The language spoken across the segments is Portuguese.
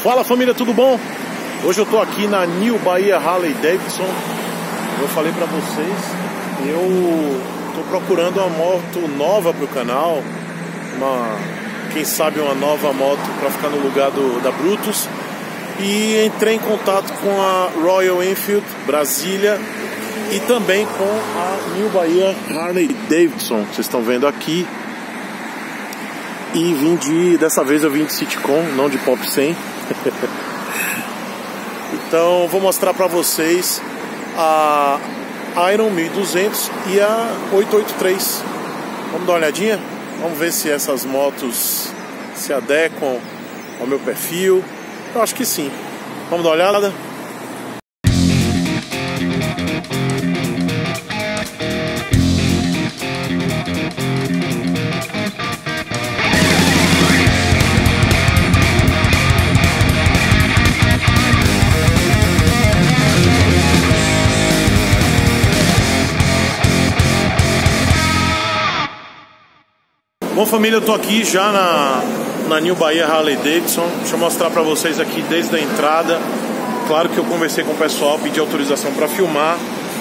Fala família, tudo bom? Hoje eu tô aqui na New Bahia Harley Davidson. Eu falei pra vocês, eu tô procurando uma moto nova pro canal, quem sabe uma nova moto pra ficar no lugar da Brutus. E entrei em contato com a Royal Enfield Brasília e também com a New Bahia Harley Davidson, vocês estão vendo aqui. E dessa vez eu vim de Citicon, não de Pop 100. Então vou mostrar pra vocês a Iron 1200 e a 883. Vamos dar uma olhadinha? Vamos ver se essas motos se adequam ao meu perfil. Eu acho que sim. Vamos dar uma olhada? Bom família, eu tô aqui já na New Bahia Harley Davidson. Deixa eu mostrar pra vocês aqui desde a entrada. Claro que eu conversei com o pessoal, pedi autorização pra filmar,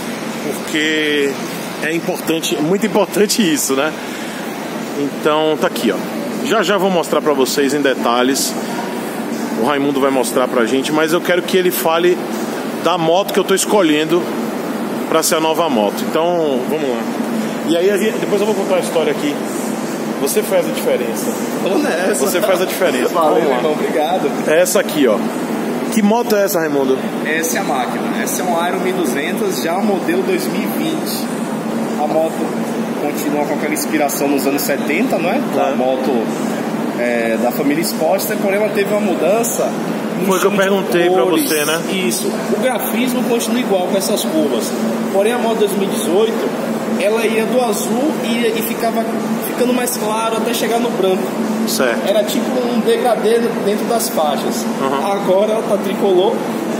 porque é importante, muito importante isso, né? Então tá aqui, ó. Já vou mostrar pra vocês em detalhes. O Raimundo vai mostrar pra gente, mas eu quero que ele fale da moto que eu tô escolhendo pra ser a nova moto. Então, vamos lá. E aí depois eu vou contar a história aqui. Você faz a diferença. Vamos nessa. Você faz a diferença. Valeu, irmão, obrigado. É essa aqui, ó. Que moto é essa, Raimundo? Essa é a máquina. Essa é um Iron 1200, já modelo 2020. A moto continua com aquela inspiração nos anos 70, não é? A moto da família Sportster, porém ela teve uma mudança. Foi que eu perguntei pra você, né? Isso. O grafismo continua igual com essas curvas. Porém a moto 2018, ela ia do azul e ficava ficando mais claro até chegar no branco. Certo. Era tipo um degradê dentro das faixas. Agora ela tá tricolor,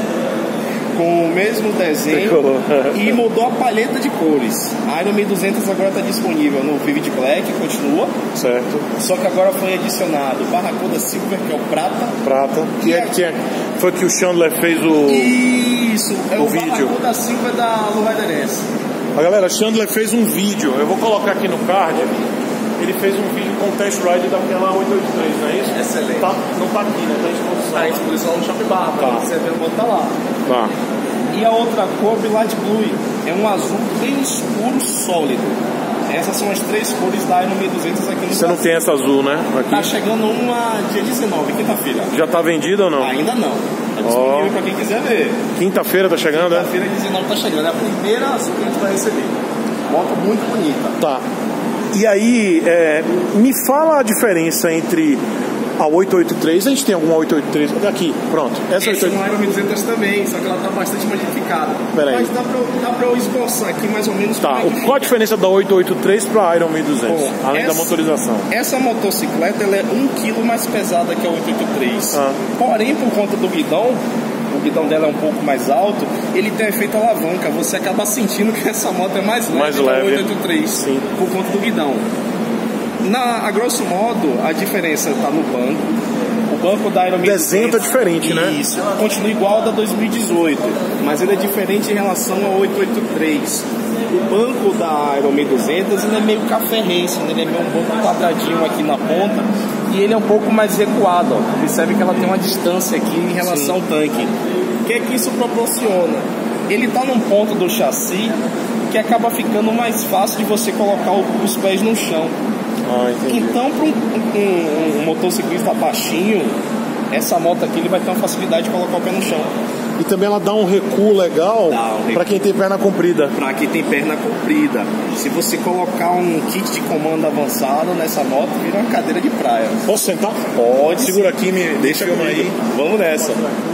com o mesmo desenho, e mudou a palheta de cores. A Iron 1200 agora está disponível no Vivid Black, continua. Certo. Só que agora foi adicionado Barracuda Silver, que é o prata. Prata. Foi que o Chandler fez o... Isso, é o vídeo. Barracuda Silver da Lowrider S. A galera, Chandler fez um vídeo. Eu vou colocar aqui no card. Ele fez um vídeo com test ride daquela 883, não é isso? Excelente. Não tá aqui, né? Tá em exposição. Tá em exposição no Shop Bar, você vê o moto tá lá. Tá. E a outra cor, Light Blue, é um azul bem escuro, sólido. Essas são as três cores da Iron 1200 aqui no Brasil. Você não tem essa azul, né? Aqui. Tá chegando uma dia 19, quinta-feira. Já tá vendida ou não? Ainda não. Tá disponível pra quem quiser ver. Quinta-feira tá chegando, né? Quinta-feira 19 tá chegando. É a primeira azul que a gente vai receber. Moto muito bonita. Tá. E aí, me fala a diferença entre a 883, a gente tem alguma 883? Aqui, pronto. Essa é uma Iron 1200 também, só que ela tá bastante modificada. Peraí. Mas dá pra eu esboçar aqui mais ou menos. Tá, qual a diferença da 883 pra Iron 1200, Bom, além da motorização? Essa motocicleta ela é 1 kg mais pesada que a 883. Porém, por conta do guidão, o guidão dela é um pouco mais alto, ele tem efeito alavanca. Você acaba sentindo que essa moto é mais leve que a 883. Sim. Por conta do guidão. A grosso modo, a diferença está no banco. O banco da Iron 1200... O desenho tá diferente, né? Isso. Continua igual ao da 2018, mas ele é diferente em relação ao 883. O banco da Iron 1200 ele é meio café-race, ele é meio um pouco quadradinho aqui na ponta e ele é um pouco mais recuado. Ó. Observe que ela tem uma distância aqui em relação ao tanque. O que é que isso proporciona? Ele está num ponto do chassi que acaba ficando mais fácil de você colocar os pés no chão. Então, para um motociclista baixinho, essa moto aqui ele vai ter uma facilidade de colocar o pé no chão. E também ela dá um recuo legal para quem tem perna comprida. Para quem tem perna comprida. Se você colocar um kit de comando avançado nessa moto, vira uma cadeira de praia. Posso sentar? Pode. Segura aqui, deixa eu aí. Vamos nessa.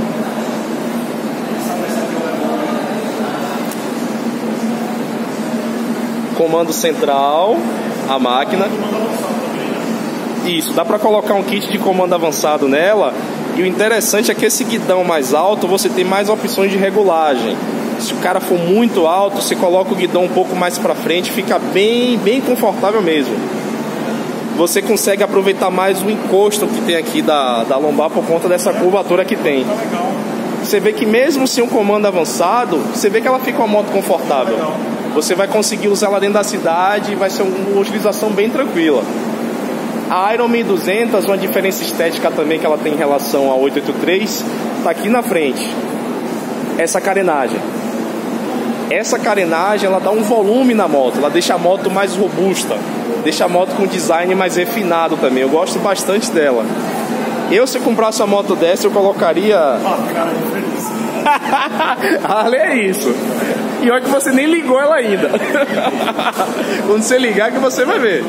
Comando central, a máquina. Isso, dá para colocar um kit de comando avançado nela. E o interessante é que esse guidão mais alto você tem mais opções de regulagem. Se o cara for muito alto, você coloca o guidão um pouco mais para frente, fica bem confortável mesmo. você consegue aproveitar mais o encosto que tem aqui da lombar por conta dessa curvatura que tem. Você vê que mesmo sem um comando avançado, você vê que ela fica uma moto confortável. Você vai conseguir usar ela dentro da cidade e vai ser uma utilização bem tranquila. A Iron 1200, uma diferença estética também que ela tem em relação à 883, está aqui na frente. Essa carenagem. Essa carenagem, ela dá um volume na moto, ela deixa a moto mais robusta, deixa a moto com design mais refinado também. Eu gosto bastante dela. Se eu comprasse uma moto dessa, eu colocaria... Olha, é isso. E olha que você nem ligou ela ainda. Quando você ligar que você vai ver.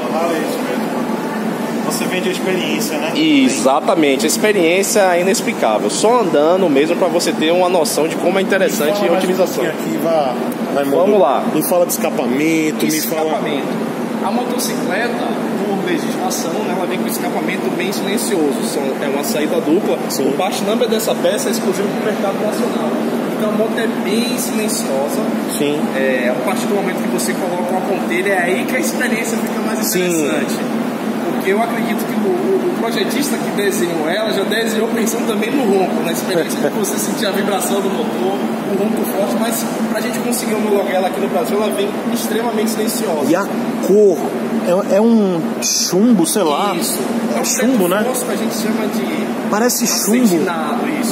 Você vende a experiência, né? Exatamente, a experiência é inexplicável. Só andando mesmo para você ter uma noção de como é interessante a utilização. Aqui Vamos lá. Me fala de escapamento, A motocicleta, por legislação, né, ela vem com escapamento bem silencioso. É uma saída dupla. Sim. O part number dessa peça é exclusivo para o mercado nacional. Então a moto é bem silenciosa. Sim. A partir do momento que você coloca uma ponteira, é aí que a experiência fica mais interessante. Sim. Porque eu acredito que o projetista que desenhou ela já desenhou pensando também no ronco, na experiência de você sentir a vibração do motor, o ronco forte, mas pra gente conseguir homologar ela aqui no Brasil, ela vem extremamente silenciosa. E a cor é um chumbo, sei lá. Isso. É um chumbo, né? Que a gente chama de... Parece chumbo. Isso.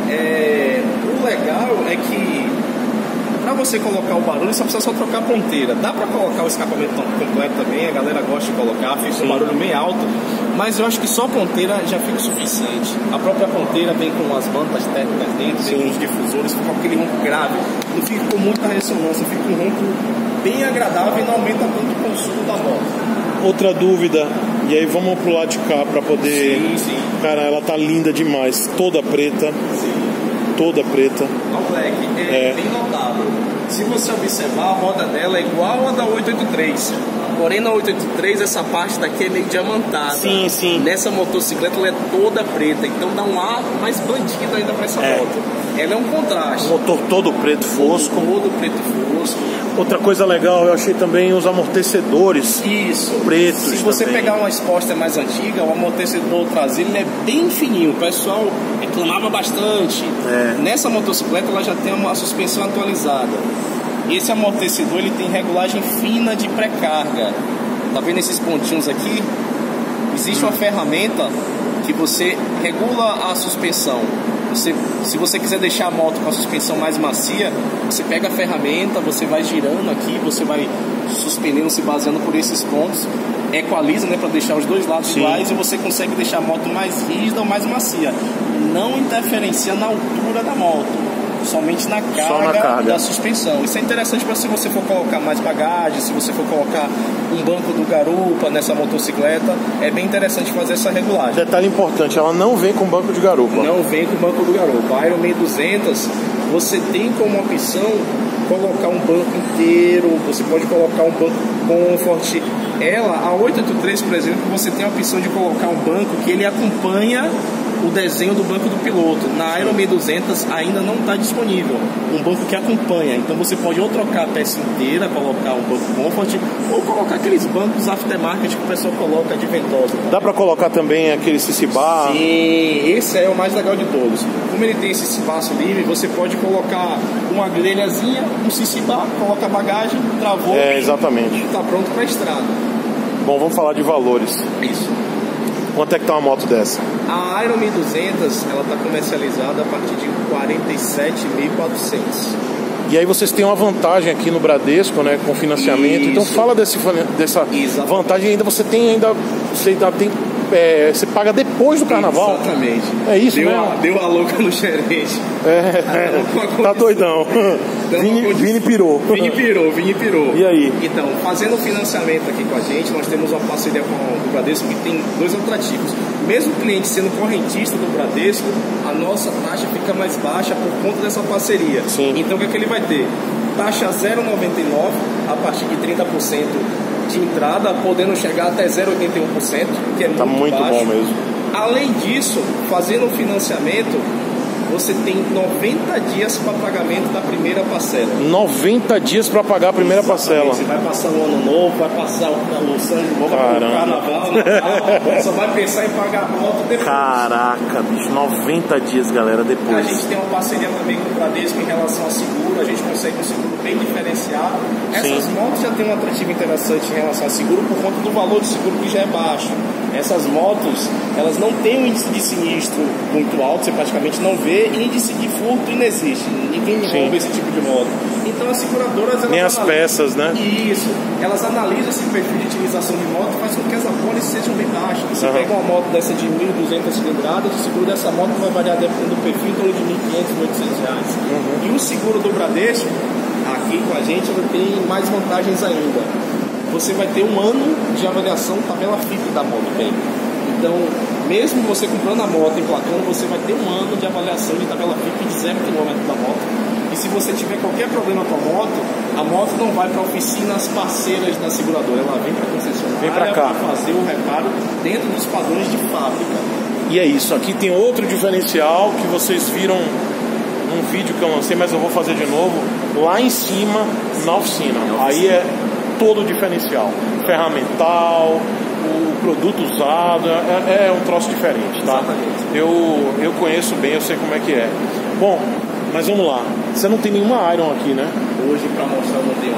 O legal é que pra você colocar o barulho, você precisa só trocar a ponteira. Dá pra colocar o escapamento completo também, a galera gosta de colocar, fica um barulho meio alto, mas eu acho que só a ponteira já fica o suficiente. A própria ponteira vem com as mantas térmicas dentro, vem com os difusores, fica com aquele ronco grave, não fica com muita ressonância, fica um ronco bem agradável e não aumenta tanto o consumo da moto. Outra dúvida, e aí vamos pro lado de cá pra poder... Sim. Cara, ela tá linda demais, toda preta. Sim. Toda preta. A Black é bem notável. Se você observar, a roda dela é igual a da 883. Porém, na 883, essa parte daqui é meio diamantada. Sim. Nessa motocicleta, ela é toda preta. Então dá um ar mais bandido ainda pra essa moto. Ela é um contraste. O motor todo preto fosco. Todo preto fosco. Outra coisa legal, eu achei também os amortecedores. Isso. Pretos. Se você também. pegar uma Sportster mais antiga, o amortecedor traseiro é bem fininho. O pessoal reclamava bastante. Nessa motocicleta ela já tem uma suspensão atualizada. Esse amortecedor ele tem regulagem fina de pré-carga. Tá vendo esses pontinhos aqui? Existe uma ferramenta que você regula a suspensão. Se você quiser deixar a moto com a suspensão mais macia, você pega a ferramenta, você vai girando aqui, você vai suspendendo, se baseando por esses pontos, equaliza, né, para deixar os dois lados iguais, e você consegue deixar a moto mais rígida ou mais macia. Não interferencia na altura da moto, somente na carga da suspensão. Isso é interessante para se você for colocar mais bagagem, se você for colocar um banco do garupa nessa motocicleta, é bem interessante fazer essa regulagem. Detalhe importante, ela não vem com banco de garupa. Não vem com banco do garupa. A Iron 1200, você tem como opção colocar um banco inteiro, você pode colocar um banco Comfort. A 883, por exemplo, você tem a opção de colocar um banco que ele acompanha o desenho do banco do piloto. Na Iron 1200 ainda não está disponível um banco que acompanha, então você pode ou trocar a peça inteira, colocar um banco Comfort, ou colocar aqueles bancos aftermarket que o pessoal coloca de ventosa. Dá para colocar também aquele CC-bar? Sim, esse é o mais legal de todos. Como ele tem esse espaço livre, você pode colocar uma grelhazinha, um CC-bar, coloca a bagagem, travou, exatamente. Está pronto para a estrada. Bom, vamos falar de valores. Isso. Quanto é que tá uma moto dessa? A Iron 1200, ela está comercializada a partir de 47.400. E aí vocês têm uma vantagem aqui no Bradesco, né, com financiamento. Isso. Então fala dessa vantagem. Você paga depois do carnaval. Exatamente. É isso, né? Deu a louca no gerente. Tá doidão. Vini pirou. Vini pirou. E aí? Então, fazendo o financiamento aqui com a gente, nós temos uma parceria com o Bradesco que tem dois atrativos. Mesmo o cliente sendo correntista do Bradesco, a nossa taxa fica mais baixa por conta dessa parceria. Sim. Então, o que é que ele vai ter? Taxa 0,99 a partir de 30% de entrada, podendo chegar até 0,81%, que é muito baixo. Bom mesmo. Além disso, fazendo o financiamento, você tem 90 dias para pagamento da primeira parcela. 90 dias para pagar a primeira parcela. Você vai passar o ano novo, vai passar o São João, vai passar o Carnaval, Natal, só vai pensar em pagar a moto depois. Caraca, bicho, 90 dias, galera, depois. A gente tem uma parceria também com o Bradesco em relação a seguro, a gente consegue um seguro bem diferenciado. Essas motos já têm um atrativo interessante em relação a seguro por conta do valor de seguro que já é baixo. Essas motos, elas não têm um índice de sinistro muito alto, você praticamente não vê, índice de furto inexiste, ninguém rouba esse tipo de moto. Então as seguradoras... Elas nem as peças, né? Isso, elas analisam esse perfil de utilização de moto e faz com que as apólices sejam bem baixas. Você pega uma moto dessa de 1.200 cilindradas, o seguro dessa moto vai variar dependendo do perfil, em torno de R$1.500, R$1.800. E o seguro do Bradesco, aqui com a gente, ele tem mais vantagens ainda. Você vai ter 1 ano de avaliação tabela FIP da moto, bem. Então, mesmo você comprando a moto, emplacando, você vai ter 1 ano de avaliação de tabela FIP de 0 km da moto. E se você tiver qualquer problema com a moto não vai para oficinas parceiras da seguradora, ela vem para a concessionária para fazer o reparo dentro dos padrões de fábrica. E é isso, aqui tem outro diferencial que vocês viram num vídeo que eu lancei, mas eu vou fazer de novo, lá em cima, na oficina. Aí é todo o diferencial, ferramental, o produto usado, é um troço diferente, tá? Eu conheço bem, eu sei como é que é. Bom, mas vamos lá, você não tem nenhuma Iron aqui, né? Hoje, para mostrar, eu não tenho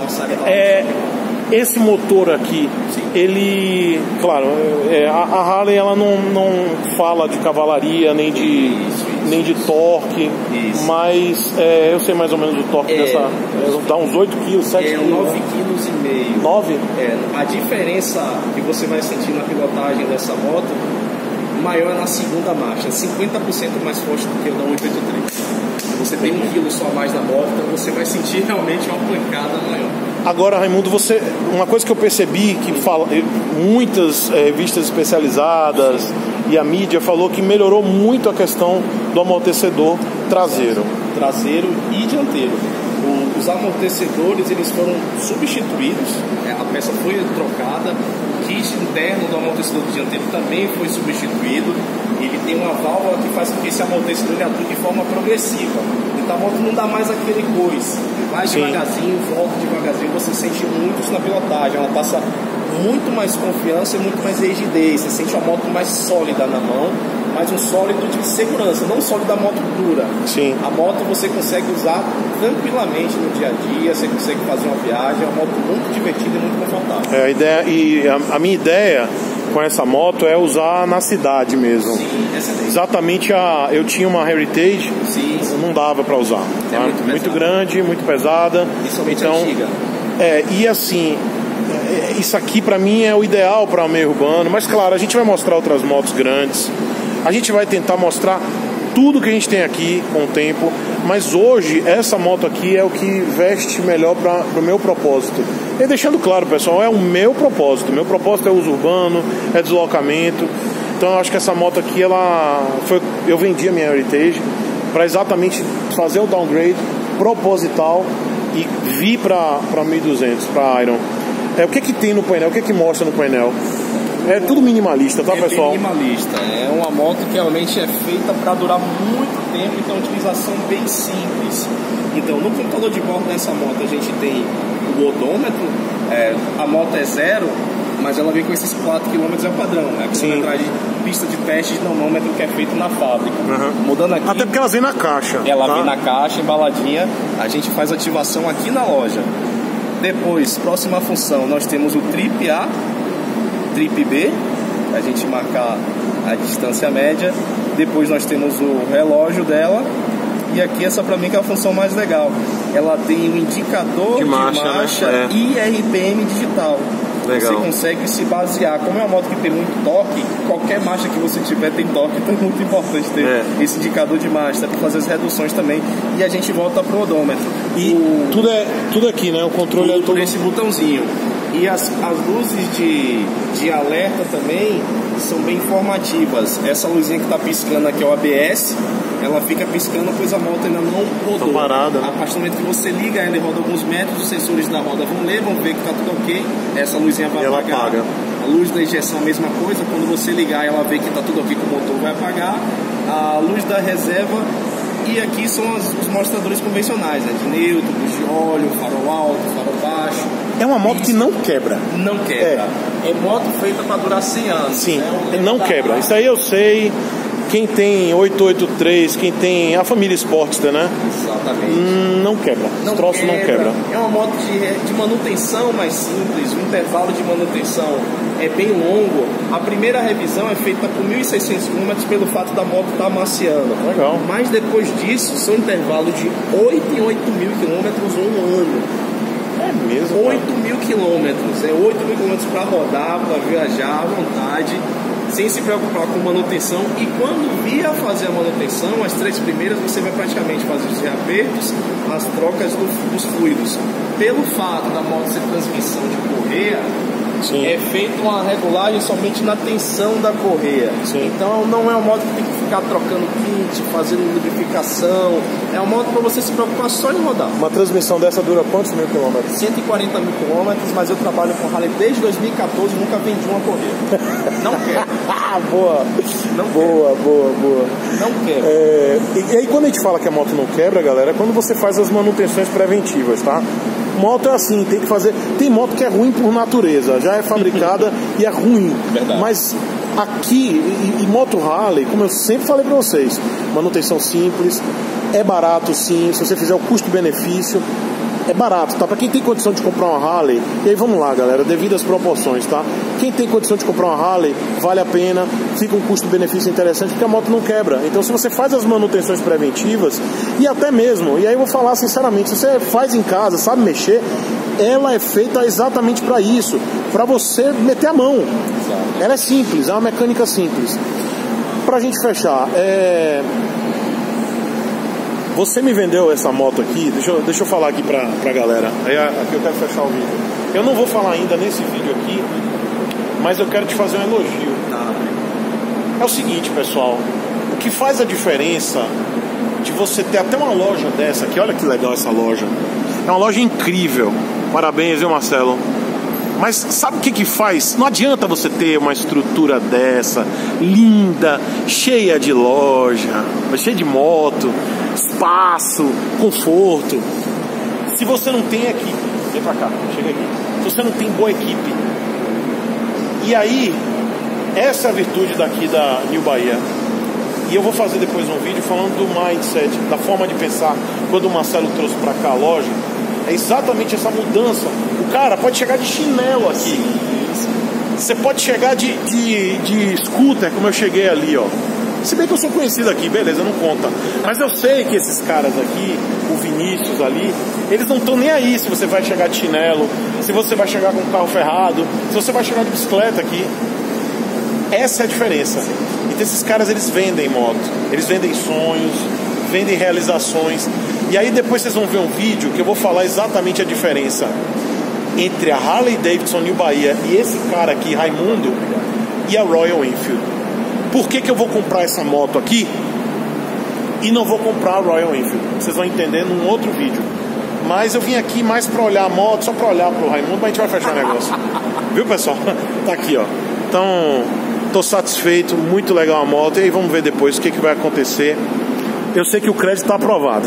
Iron. Esse motor aqui, ele, claro, a Harley ela não fala de cavalaria nem de torque, mas eu sei mais ou menos o torque dessa, dá uns 8 kg, 7 kg. 9,5 kg. 9? A diferença que você vai sentir na pilotagem dessa moto maior na segunda marcha, 50% mais forte do que o da 883. Você tem 1 kg só a mais na moto, então você vai sentir realmente uma pancada maior. Agora, Raimundo, uma coisa que eu percebi que muitas revistas especializadas e a mídia falou que melhorou muito a questão do amortecedor traseiro e dianteiro. Os amortecedores eles foram substituídos, a peça foi trocada, o kit interno do amortecedor dianteiro também foi substituído. Ele tem uma válvula que faz com que esse amortecedor atue de forma progressiva. Então a moto não dá mais aquele coice. Vai devagarzinho, volta devagarzinho, você sente muito isso na pilotagem. Ela passa muito mais confiança e muito mais rigidez. Você sente uma moto mais sólida na mão, mas um sólido de segurança, não um sólido da moto dura. Sim. A moto você consegue usar tranquilamente no dia a dia, você consegue fazer uma viagem, é uma moto muito divertida e muito confortável. A minha ideia com essa moto é usar na cidade mesmo. Sim, exatamente. Eu tinha uma Heritage, não dava para usar. Tá? Muito grande, muito pesada. Principalmente antiga. E assim, isso aqui para mim é o ideal para o meio urbano, mas claro, a gente vai mostrar outras motos grandes. A gente vai tentar mostrar tudo que a gente tem aqui com o tempo, mas hoje essa moto aqui é o que veste melhor para o meu propósito. E deixando claro, pessoal, é o meu propósito. Meu propósito é uso urbano, é deslocamento. Então eu acho que essa moto aqui, eu vendi a minha Heritage para exatamente fazer o downgrade proposital e vir para 1200, para Iron. O que tem no painel? O que mostra no painel? É tudo minimalista, tá, pessoal? É minimalista. É uma moto que realmente é feita para durar muito tempo e tem uma utilização bem simples. Então, no computador de bordo dessa moto a gente tem o odômetro. A moto é 0, mas ela vem com esses 4 km é o padrão, né? Que você entrar de pista de teste de nanômetro que é feito na fábrica. Mudando aqui. Até porque elas vêm na caixa. Ela vem na caixa, embaladinha. A gente faz ativação aqui na loja. Depois, próxima função, nós temos o Trip A, Trip B, a gente marcar a distância média. Depois nós temos o relógio dela. E aqui essa pra mim que é a função mais legal. Ela tem o indicador de marcha né? e RPM digital. Legal. Você consegue se basear. Como é uma moto que tem muito torque, qualquer marcha que você tiver tem torque, então é muito importante ter esse indicador de marcha para fazer as reduções também. E a gente volta pro odômetro. E tudo aqui, né? O controle tudo esse botãozinho. E as luzes de alerta também são bem informativas. Essa luzinha que está piscando aqui é o ABS. Ela fica piscando, pois a moto ainda não rodou. Tá parada. A partir do momento que você liga ela e roda alguns metros, os sensores da roda vão ler, vão ver que está tudo ok. Essa luzinha vai apagar. A luz da injeção a mesma coisa, quando você ligar ela vê que está tudo ok com o motor, vai apagar. A luz da reserva, e aqui são os mostradores convencionais, né? De neutro, luz de óleo, farol alto, farol baixo. É uma moto que não quebra. Não quebra. É moto feita para durar 100 anos. Sim, né? não quebra. Isso aí eu sei. Quem tem 883, quem tem a família Sportster, né? Exatamente. Não quebra. Esse troço não quebra. É uma moto de manutenção mais simples, o intervalo de manutenção é bem longo. A primeira revisão é feita com 1.600 km pelo fato da moto estar amaciando. Legal. Mas depois disso, são intervalos de 8 em 8 mil quilômetros um ano. É mesmo? 8 mil quilômetros. É 8 mil quilômetros para rodar, para viajar à vontade, sem se preocupar com manutenção. E quando vir a fazer a manutenção, as 3 primeiras você vai praticamente fazer os reapertos, as trocas dos fluidos. Pelo fato da moto ser transmissão de correia, sim, é feita uma regulagem somente na tensão da correia. Sim. Então não é uma moto que tem que ficar trocando kit, fazendo lubrificação. É uma moto para você se preocupar só em rodar. Uma transmissão dessa dura quantos mil quilômetros? 140 mil quilômetros, mas eu trabalho com Harley desde 2014 e nunca vendi uma correia. Não quero. Boa. Não boa. Não quero. E aí quando a gente fala que a moto não quebra, galera, é quando você faz as manutenções preventivas, tá? Moto é assim, tem que fazer. Tem moto que é ruim por natureza, já é fabricada e é ruim. Verdade. Mas aqui, e moto Harley, como eu sempre falei pra vocês, manutenção simples, é barato sim, se você fizer o custo-benefício, é barato, tá? Pra quem tem condição de comprar uma Harley, e aí vamos lá, galera, devido às proporções, tá? Quem tem condição de comprar uma Harley, vale a pena, fica um custo-benefício interessante, porque a moto não quebra. Então se você faz as manutenções preventivas, e até mesmo, e aí eu vou falar sinceramente, se você faz em casa, sabe mexer, ela é feita exatamente para isso, para você meter a mão. Ela é simples, é uma mecânica simples. Pra gente fechar, você me vendeu essa moto aqui, deixa eu falar aqui pra galera. Aqui eu quero fechar o vídeo. Eu não vou falar ainda nesse vídeo aqui, mas eu quero te fazer um elogio. É o seguinte, pessoal, o que faz a diferença de você ter até uma loja dessa aqui, olha que legal essa loja. É uma loja incrível. Parabéns, viu, Marcelo? Mas sabe o que faz? Não adianta você ter uma estrutura dessa, linda, cheia de loja, cheia de moto, espaço, conforto, se você não tem equipe. Vem pra cá, chega aqui. Se você não tem boa equipe. E aí, essa é a virtude daqui da New Bahia. E eu vou fazer depois um vídeo falando do mindset, da forma de pensar. Quando o Marcelo trouxe pra cá a loja, é exatamente essa mudança. O cara pode chegar de chinelo aqui. Você pode chegar de scooter, como eu cheguei ali, ó. Se bem que eu sou conhecido aqui, beleza, não conta. Mas eu sei que esses caras aqui, o Vinícius ali, eles não estão nem aí se você vai chegar de chinelo, se você vai chegar com o carro ferrado, se você vai chegar de bicicleta aqui. Essa é a diferença. Então esses caras, eles vendem moto, eles vendem sonhos, vendem realizações. E aí depois vocês vão ver um vídeo que eu vou falar exatamente a diferença entre a Harley Davidson New Bahia e esse cara aqui, Raimundo, e a Royal Enfield. Por que eu vou comprar essa moto aqui e não vou comprar a Royal Enfield? Vocês vão entender num outro vídeo. Mas eu vim aqui mais pra olhar a moto, só pra olhar pro Raimundo, mas a gente vai fechar o negócio. Viu, pessoal? Tá aqui, ó. Então, tô satisfeito, muito legal a moto. E aí vamos ver depois o que vai acontecer. Eu sei que o crédito tá aprovado.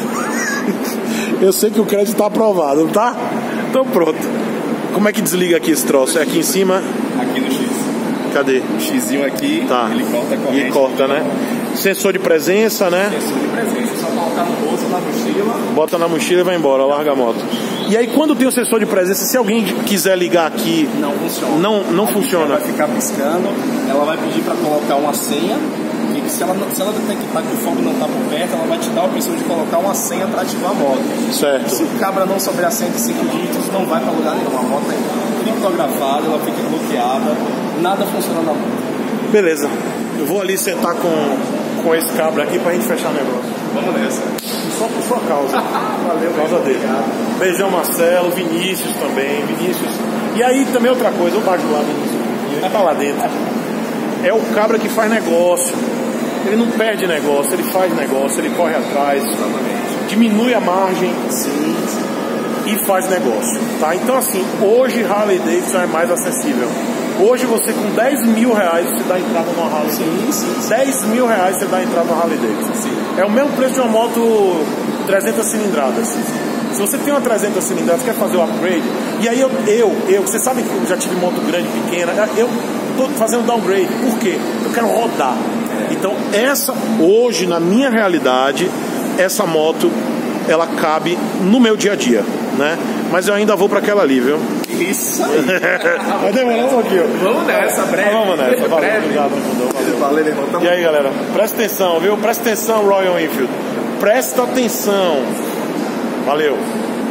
Eu sei que o crédito tá aprovado, tá? Então pronto. Como é que desliga aqui esse troço? É aqui em cima? Aqui no X. Cadê? O xizinho aqui, tá. Ele corta a corrente. E corta, né? Sensor de presença, né? Sensor de presença, só colocar no bolso, na mochila. Bota na mochila e vai embora, larga a moto. E aí quando tem o sensor de presença, se alguém quiser ligar aqui... Não funciona. Não funciona. Ela vai ficar piscando, ela vai pedir para colocar uma senha. E se ela detectar que o fogo não está por perto, ela vai te dar a opção de colocar uma senha para ativar a moto. Certo. Se o cabra não souber a senha de 5 dígitos, não vai para lugar nenhum. A moto é criptografada, ela fica bloqueada, nada funciona na moto. Beleza. Eu vou ali sentar com esse cabra aqui pra gente fechar o negócio. Vamos nessa. Só por sua causa. Valeu, por causa dele. Beijão, Marcelo, Vinícius também. Vinícius. E aí também outra coisa, vou bajular Vinícius. Ele tá lá dentro. É o cabra que faz negócio. Ele não perde negócio, ele faz negócio, ele corre atrás, diminui a margem, sim, e faz negócio, tá? Então assim, hoje Harley Davidson é mais acessível. Hoje você com 10 mil reais você dá entrada numa Harley. Sim. 10 mil reais você dá entrada numa Harley Davidson. Sim. É o mesmo preço de uma moto 300 cilindradas. Se você tem uma 300 cilindradas, quer fazer o upgrade, e aí você sabe que eu já tive moto grande, pequena, eu tô fazendo downgrade. Por quê? Eu quero rodar. Então hoje na minha realidade, essa moto ela cabe no meu dia a dia, né? Mas eu ainda vou para aquela ali, viu? Isso aí. Vai demorar um pouquinho. Vamos nessa, breve. Vamos nessa, valeu, breve. Obrigado, Valeu, irmão. E aí, galera, presta atenção, viu? Presta atenção, Royal Enfield. Presta atenção. Valeu.